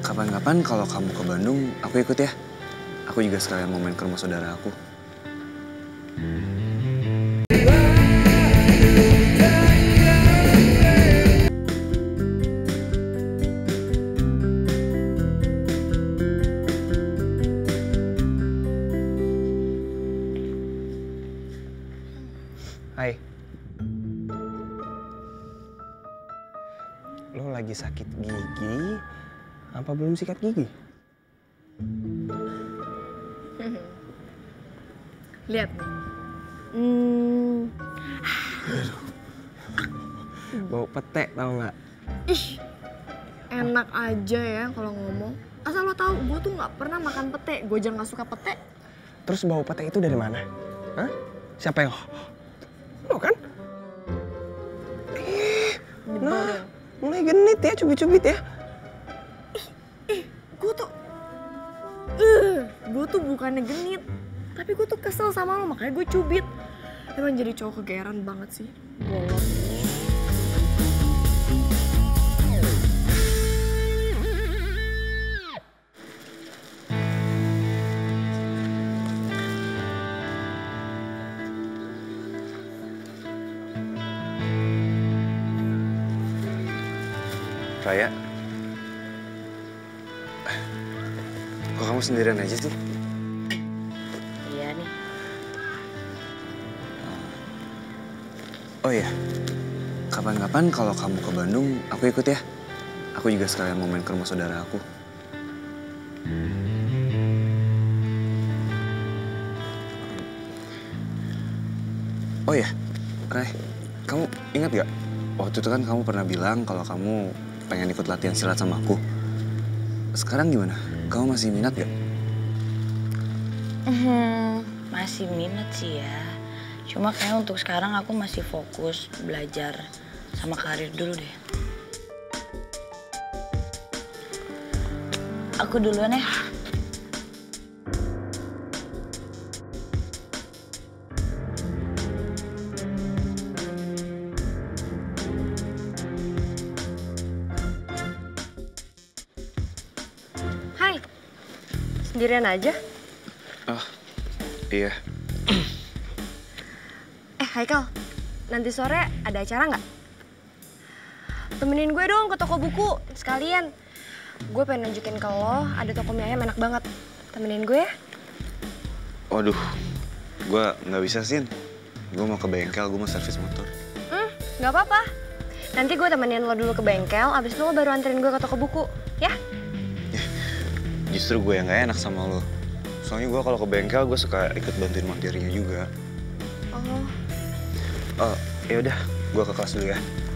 Kapan-kapan kalau kamu ke Bandung, aku ikut ya. Aku juga sekalian mau main ke rumah saudara aku. Hai. Lo lagi sakit gigi? Apa belum sikat gigi? Lihat. Bau pete tau nggak? Ih, enak aja ya kalau ngomong. Asal lo tahu, gue tuh nggak pernah makan pete. Gue aja nggak suka pete. Terus bau pete itu dari mana? Hah? Siapa yang? Lo kan? Nah, mulai genit ya, cubit-cubit ya. Gue tuh bukannya genit, tapi gue tuh kesel sama lo, makanya gue cubit. Emang jadi cowok kegeeran banget sih, bolong. Raya, kok kamu sendirian aja sih? Iya nih. Oh iya, kapan-kapan kalau kamu ke Bandung, aku ikut ya. Aku juga sekalian mau main ke rumah saudara aku. Oh iya, Ray, kamu ingat gak? Waktu itu kan kamu pernah bilang kalau kamu pengen ikut latihan silat sama aku. Sekarang gimana? Kamu masih minat gak? Masih minat sih ya. Cuma kayaknya untuk sekarang aku masih fokus belajar sama karir dulu deh. Aku duluan ya. Hai, sendirian aja? Oh, iya. Haikal, nanti sore ada acara nggak? Temenin gue dong ke toko buku, sekalian. Gue pengen nunjukin ke lo, ada toko mie ayam enak banget. Temenin gue ya? Waduh, gue nggak bisa, Sin. Gue mau ke bengkel, gue mau servis motor. Nggak apa-apa. Nanti gue temenin lo dulu ke bengkel, abis itu lo baru anterin gue ke toko buku, ya? Justru gue yang nggak enak sama lo. Soalnya gue kalau ke bengkel, gue suka ikut bantuin montirnya juga. Oh. Oh, ya udah, gue ke kelas dulu ya.